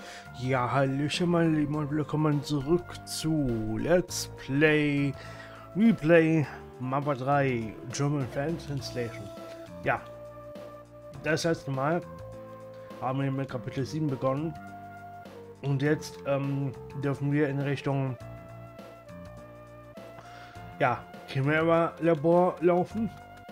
Ja, hallöchen meine Lieben und willkommen zurück zu Let's Play Replay Mappa 3 German Fan Translation. Ja, das letzte Mal haben wir mit Kapitel 7 begonnen und jetzt dürfen wir in Richtung Chimera Labor laufen.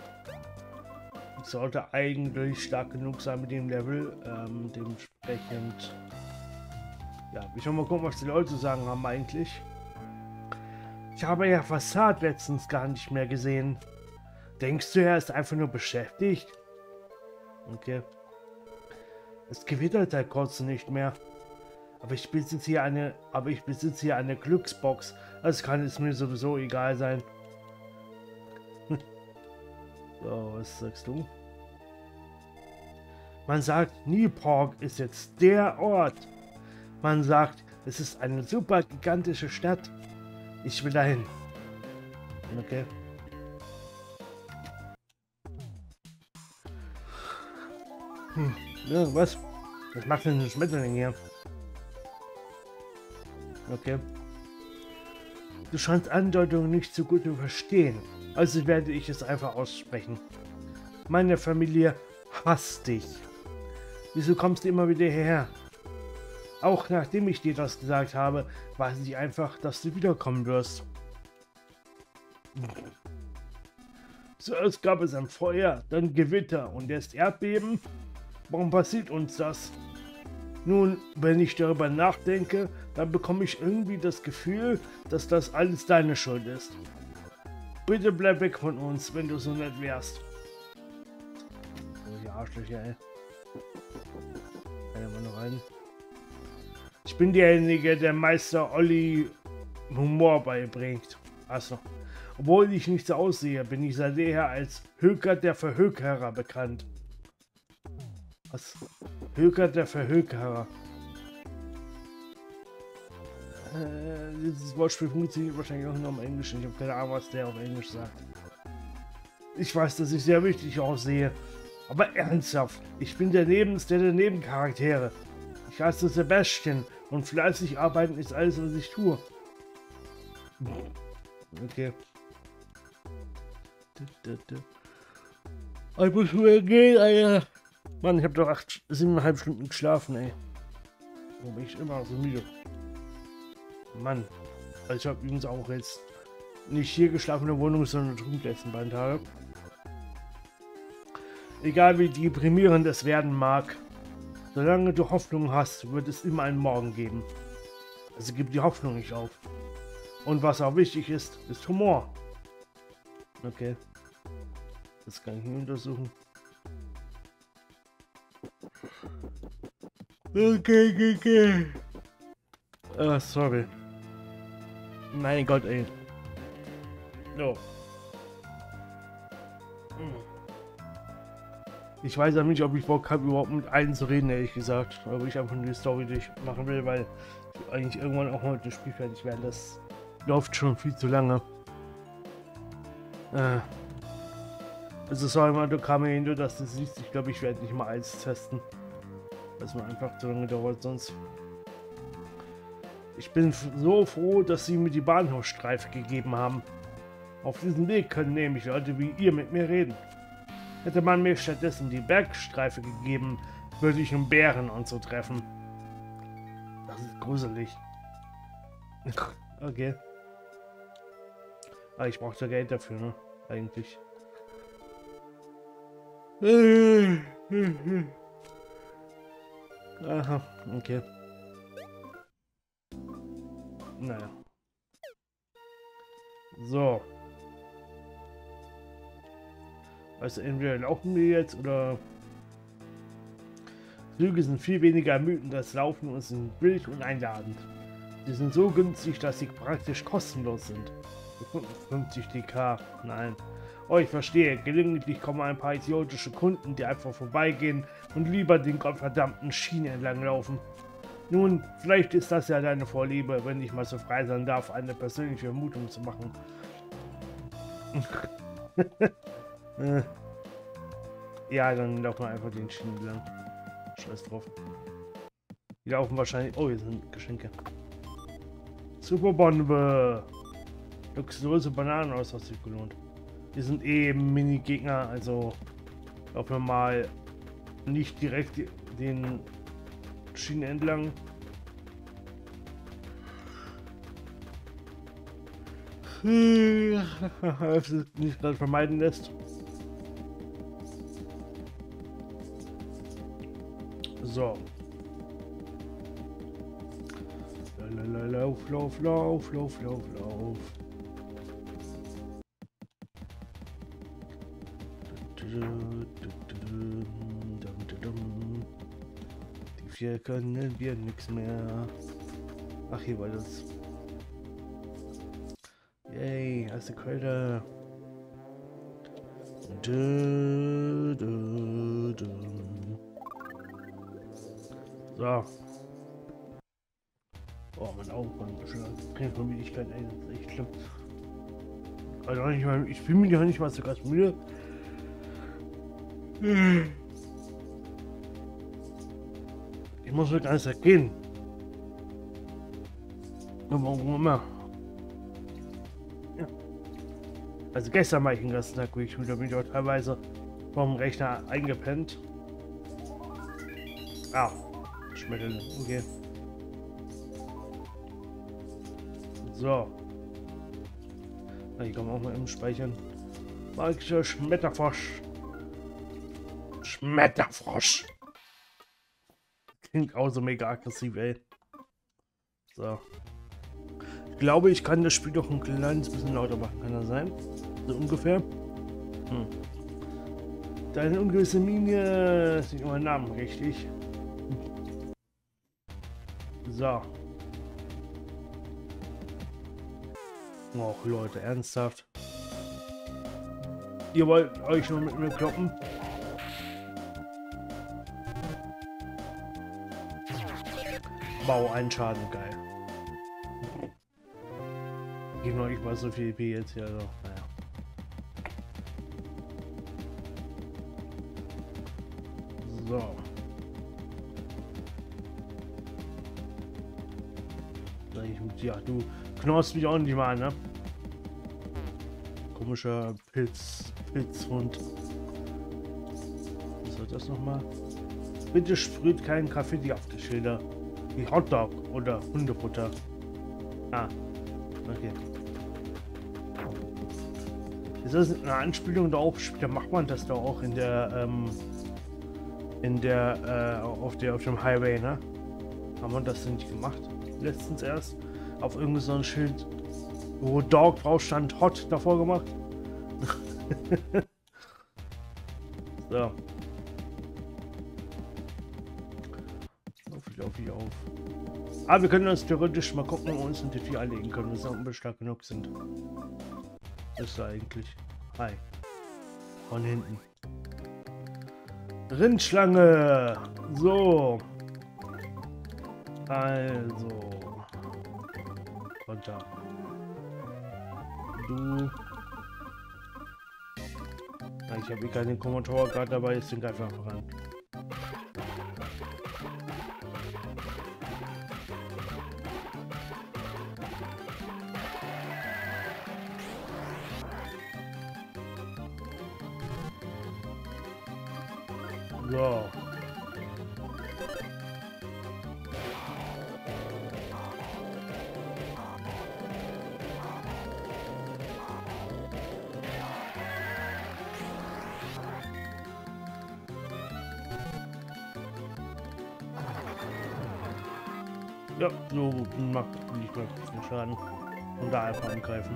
Sollte eigentlich stark genug sein mit dem Level, dementsprechend. Ja, ich will mal gucken, was die Leute sagen haben eigentlich. Ich habe ja Fassad letztens gar nicht mehr gesehen. Denkst du, er ist einfach nur beschäftigt? Okay. Es gewittert seit kurzem nicht mehr. Aber ich besitze hier eine Glücksbox. Also kann es mir sowieso egal sein. So, was sagst du? Man sagt, Niporg ist jetzt der Ort. Man sagt, es ist eine super gigantische Stadt. Ich will dahin. Okay. Ja, was? Was macht denn das Schmetterling hier? Okay. Du scheinst Andeutungen nicht so gut zu verstehen. Also werde ich es einfach aussprechen. Meine Familie hasst dich. Wieso kommst du immer wieder hierher? Auch nachdem ich dir das gesagt habe, weiß ich einfach, dass du wiederkommen wirst. Zuerst gab es ein Feuer, dann Gewitter und jetzt Erdbeben. Warum passiert uns das? Nun, wenn ich darüber nachdenke, dann bekomme ich irgendwie das Gefühl, dass das alles deine Schuld ist. Bitte bleib weg von uns, wenn du so nett wärst. Oh, die Arschlöcher, ey. Kann ja mal noch rein. Ich bin derjenige, der Meister Olli Humor beibringt. Achso. Obwohl ich nicht so aussehe, bin ich seit jeher als Höker der Verhökerer bekannt. Was? Höker der Verhökerer. Dieses Wortspiel funktioniert wahrscheinlich auch nur im Englischen. Ich habe keine Ahnung, was der auf Englisch sagt. Ich weiß, dass ich sehr wichtig aussehe. Aber ernsthaft, ich bin der Nebenste der Nebencharaktere. Ich heiße Sebastian und fleißig arbeiten ist alles, was ich tue. Okay. Ich muss wieder gehen, Alter. Mann, ich habe doch 7,5 Stunden geschlafen, ey. Wo bin ich immer so müde? Mann. Also ich habe übrigens auch jetzt nicht hier geschlafen in der Wohnung, sondern drüben die letzten beiden Tage. Egal wie deprimierend es werden mag. Solange du Hoffnung hast, wird es immer einen Morgen geben. Also gib die Hoffnung nicht auf. Und was auch wichtig ist, ist Humor. Okay. Das kann ich nicht untersuchen. Okay. Sorry. Mein Gott, ey. No. Ich weiß ja nicht, ob ich Bock habe, überhaupt mit allen zu reden, ehrlich gesagt. Aber ich einfach nur die Story durchmachen will, weil ich eigentlich irgendwann auch mal mit dem Spiel fertig werden. Das läuft schon viel zu lange. Also sorry mal, du kam mir hin, du dass du siehst. Ich glaube, ich werde nicht mal alles testen. Das mir einfach zu lange dauert sonst. Ich bin so froh, dass sie mir die Bahnhofsstreife gegeben haben. Auf diesem Weg können nämlich Leute wie ihr mit mir reden. Hätte man mir stattdessen die Bergstreife gegeben, würde ich einen Bären und so treffen. Das ist gruselig. Okay. Aber ich brauchte Geld dafür, ne? Eigentlich. Aha, okay. Naja. So. Also entweder laufen wir jetzt oder... Flüge sind viel weniger ermüdend als Laufen und sind billig und einladend. Sie sind so günstig, dass sie praktisch kostenlos sind. 50 DK, nein. Oh, ich verstehe. Gelegentlich kommen ein paar idiotische Kunden, die einfach vorbeigehen und lieber den gottverdammten Schienen entlang laufen. Nun, vielleicht ist das ja deine Vorliebe, wenn ich mal so frei sein darf, eine persönliche Vermutung zu machen. Ja, dann laufen wir einfach den Schienen lang. Scheiß drauf. Die laufen wahrscheinlich... Oh, hier sind Geschenke. Superbombe. Luxuriöse Bananen aus, hat sich gelohnt. Die sind eh Mini-Gegner, also laufen wir mal nicht direkt den Schienen entlang. Das nicht gerade vermeiden lässt. So. Lauf, lauf, lauf, lauf, lauf, lauf. Die vier können wir nichts mehr. Ach, hier war das. Yay, erste Kräuter. So. Oh, mein Augen keine Vermüdigkeit, ey, das ist echt schlimm. Also nicht mal, ich fühle mich ja nicht mal so ganz müde. Ich muss mir gar nicht ergehen. Aber warum immer? Ja. Also gestern war ich den ganzen Tag ruhig, da bin ich auch teilweise vom Rechner eingepennt. Ah, Schmetterling, okay. So. Hier kann man auch mal im Speichern. Magischer Schmetterfrosch. Schmetterfrosch. Klingt auch so mega aggressiv, ey. So. Ich glaube, ich kann das Spiel doch ein kleines bisschen lauter machen. Kann das sein? So ungefähr. Deine ungewisse Mine ist nicht mein Name, richtig? So. Och, Leute, ernsthaft? Ihr wollt euch nur mit mir kloppen? Wow, ein Schaden, geil. Gib noch nicht mal so viel EP jetzt hier, also, naja. So. Ja, du knorrst mich auch nicht mal an, ne? Komischer Pilzhund. Was soll das nochmal? Bitte sprüht keinen Graffiti auf die Schilder. Wie Hotdog oder Hundefutter. Ah, okay. Ist das eine Anspielung darauf? Da macht man das doch auch in der, auf dem Highway, ne? Haben wir das nicht gemacht? Letztens erst auf irgendein so ein Schild, wo Dog drauf stand, Hot davor gemacht. So. Lauf ich auf. Ah, wir können uns theoretisch mal gucken, ob wir uns in die 4 anlegen können, wenn wir stark genug sind. Das ist eigentlich. Hi. Von hinten. Rindschlange. So. Also. Runter. Du. Ja, ich habe keinen Kommentar gerade dabei, ist den einfach voran. So. Ja, so macht nicht mehr viel Schaden. Und da einfach angreifen.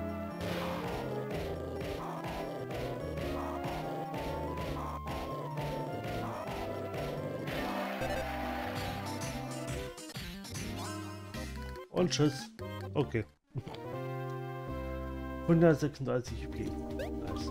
Und tschüss. Okay. 136 EP. Nice.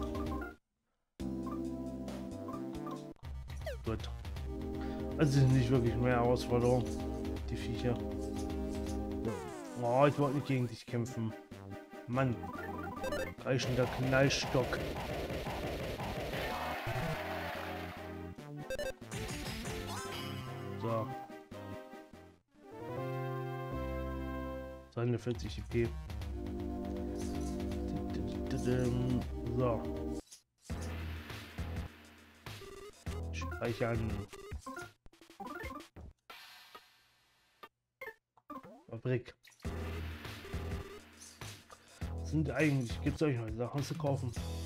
Gut. Also sind nicht wirklich mehr Herausforderungen. Die Viecher. So. Oh, ich wollte nicht gegen dich kämpfen. Mann. Reichender Knallstock. So. 240 EP. So. Speichern. Fabrik. Sind eigentlich, gibt es euch noch Sachen zu kaufen?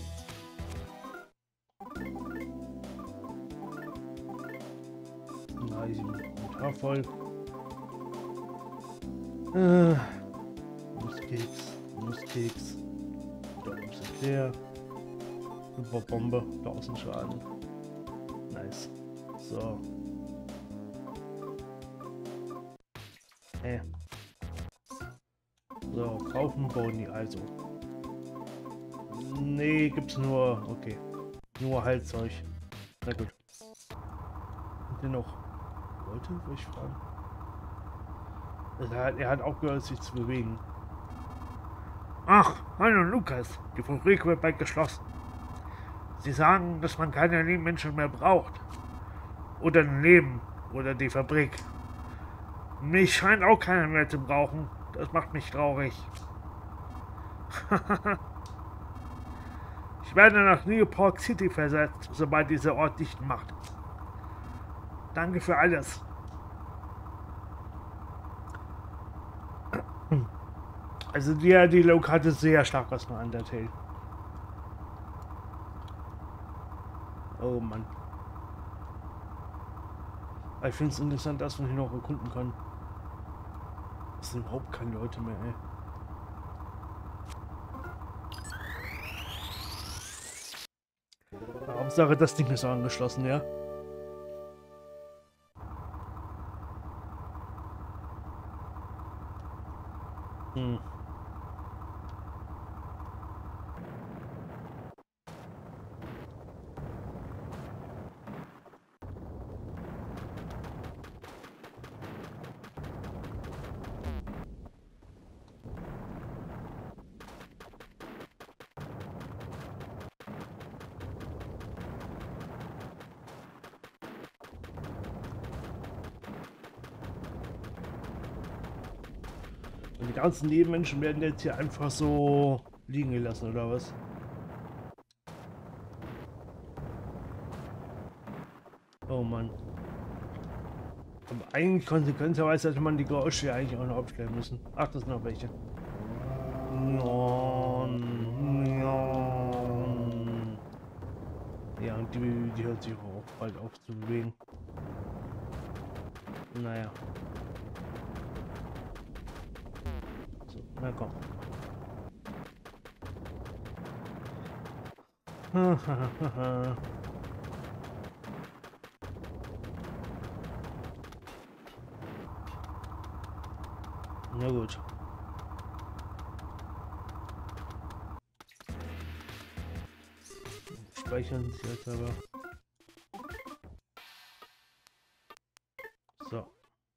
Na, ich bin total voll. Nusskeks. Da oben ist leer. Bombe, 1000 Schaden. Nice. So. So, kaufen, Boni, also. Nee, gibt's nur, okay. Nur Heilzeug. Na gut. Und dennoch. Leute, wo ich fragen? Er hat aufgehört, sich zu bewegen. Ach, hallo Lukas. Die Fabrik wird bald geschlossen. Sie sagen, dass man keine Menschen mehr braucht. Oder ein Leben. Oder die Fabrik. Mich scheint auch keiner mehr zu brauchen. Das macht mich traurig. Ich werde nach Newport City versetzt, sobald dieser Ort dicht macht. Danke für alles. Also die Low-Karte ist sehr stark aus dem Undertale. Oh Mann. Ich finde es interessant, dass man hier noch erkunden kann. Es sind überhaupt keine Leute mehr, ey. Hauptsache, das Ding ist angeschlossen, ja. Und die ganzen Nebenmenschen werden jetzt hier einfach so liegen gelassen, oder was? Oh Mann. Aber eigentlich konsequenterweise hätte man die Geräusche ja eigentlich auch noch abstellen müssen. Ach, das sind noch welche. Ja, und die hört sich auch bald auf zu bewegen. Naja. So, na komm. Na gut. Speichern Sie jetzt aber. So.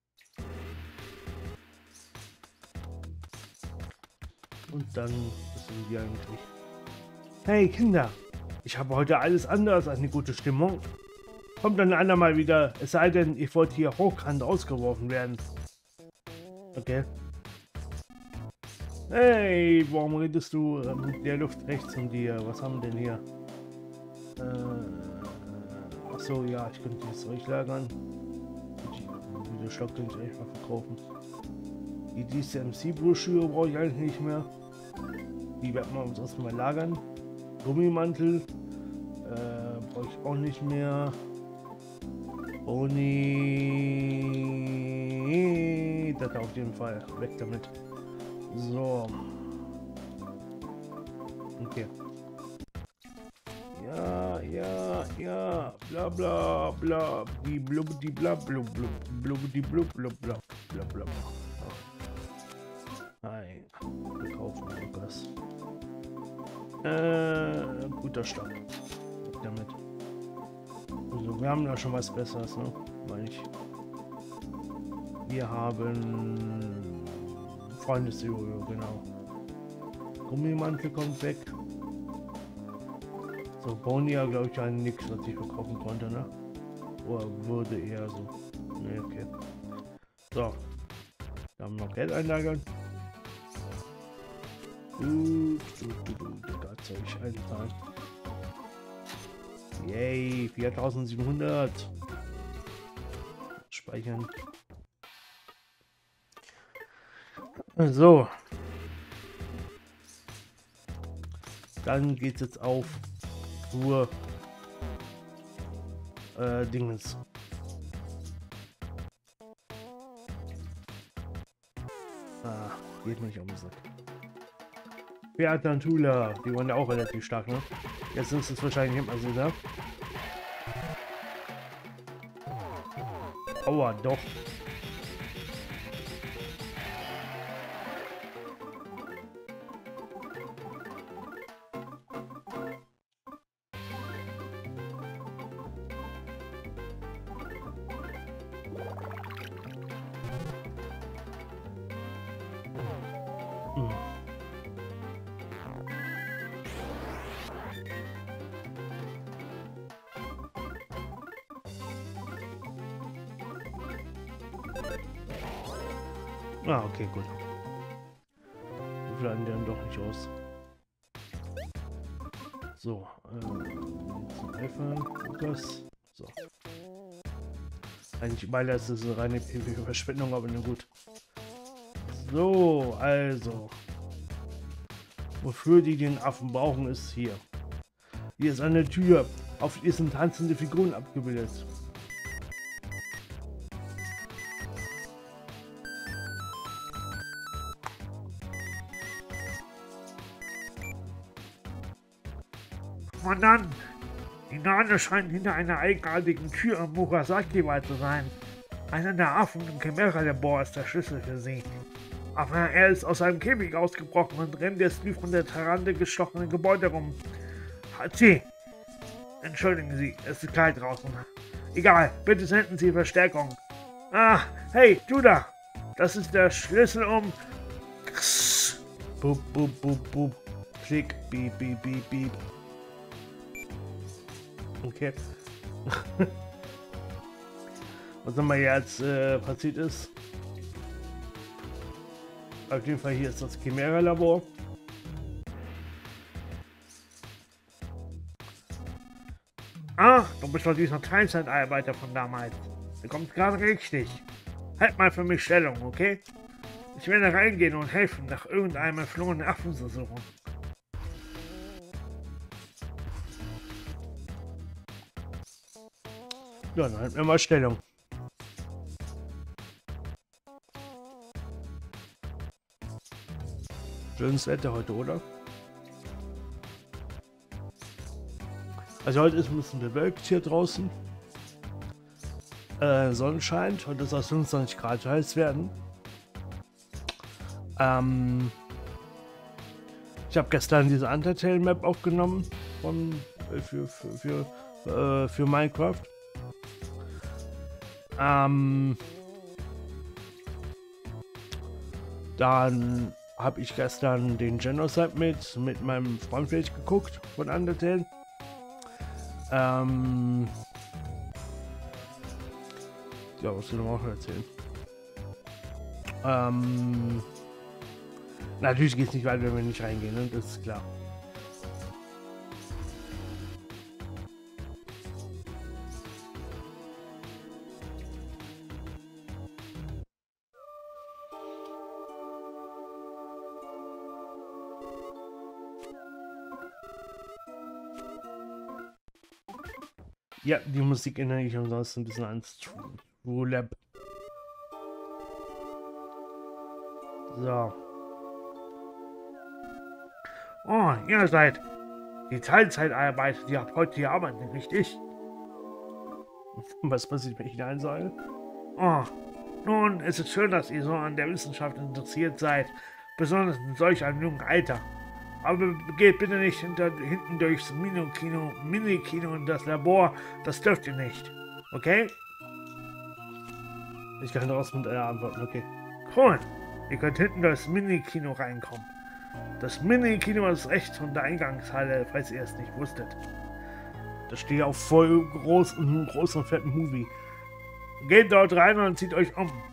Und dann sind wir eigentlich. Hey Kinder, ich habe heute alles anders als eine gute Stimmung. Kommt dann andermal wieder, es sei denn, ich wollte hier hochkant ausgeworfen werden. Okay. Hey, warum redest du mit der Luft rechts von dir? Was haben wir denn hier? Achso, ja, ich könnte das Zeug lagern. Diese Stock könnte ich einfach verkaufen. Die DCMC-Broschüre brauche ich eigentlich nicht mehr. Die werden wir uns erstmal lagern. Gummimantel brauche ich auch nicht mehr. Boni, das auf jeden Fall. Weg damit. So. Okay. Ja. Bla bla bla. Die blub, die bla blub blub. Blub, die blub blub bla bla bla. Nein. Wir kaufen Lukas. Guter Stopp. Damit. Also, wir haben da schon was Besseres, ne? Weil ich. Wir haben Freundesjuro, genau. Gummimantel kommt weg. So, Bonia, glaube ich, ja nichts, was ich verkaufen konnte, ne? Oder würde eher so. Ne, okay. So. Wir haben noch Geld einlagern. Zeug einzahlen. Yay, 4700. Speichern. So. Dann geht's jetzt auf zur Dingens. Geht mir nicht um so. Beata und Tula, die waren ja auch relativ stark, ne? Jetzt sind es wahrscheinlich immer so, da. Aua, doch. Ah, okay, gut. Wir bleiben dann doch nicht aus. So, zum iPhone, Lukas. So. Eigentlich weil das ist eine reine PvP-Verschwendung, aber nur gut. So, also. Wofür die den Affen brauchen, ist hier. Hier ist eine Tür. Auf ihr sind tanzende Figuren abgebildet. Kommandant, die Nane scheint hinter einer eigenartigen Tür im Murasaki-Wald zu sein. Einer der Affen im Chimera-Labor ist der Schlüssel für sie. Aber er ist aus seinem Käfig ausgebrochen und rennt jetzt wie von der Tarante gestochene Gebäude rum. Hachi! Entschuldigen Sie, es ist kalt draußen. Egal, bitte senden Sie Verstärkung. Ah, hey, du da! Das ist der Schlüssel um... Bup, bup, bup, bup. Klick, beep, beep, beep, beep. Okay. Was immer jetzt passiert ist. Auf jeden Fall hier ist das Chimera-Labor. Ah, du bist doch dieser Teilzeitarbeiter von damals. Du kommst gerade richtig. Halt mal für mich Stellung, okay? Ich werde reingehen und helfen, nach irgendeinem entflohenen Affen zu suchen. Ja, dann halten wir mal Stellung. Schönes Wetter heute, oder? Also heute ist ein bisschen bewölkt hier draußen. Sonne scheint. Heute soll es 25 Grad heiß werden. Ich habe gestern diese Undertale Map aufgenommen für Minecraft. Dann habe ich gestern den Genocide mit meinem Freund geguckt von Undertale. Ja, was will ich noch erzählen? Natürlich geht es nicht weiter, wenn wir nicht reingehen, ne? Das ist klar. Ja, die Musik erinnere ich ansonsten ein bisschen an True Lab. So. Oh, ihr seid die Teilzeitarbeiter, die ab heute hier arbeiten, richtig? Was passiert, wenn ich Nein sage? Oh, nun, es ist schön, dass ihr so an der Wissenschaft interessiert seid, besonders in solch einem jungen Alter. Aber geht bitte nicht hinten durchs Mini-Kino und das Labor, das dürft ihr nicht. Okay? Ich kann daraus mit einer antworten, okay. Cool, ihr könnt hinten durchs Mini-Kino reinkommen. Das Mini-Kino ist rechts von der Eingangshalle, falls ihr es nicht wusstet. Da steht auch voll groß und einem großen fetten Movie. Geht dort rein und zieht euch um.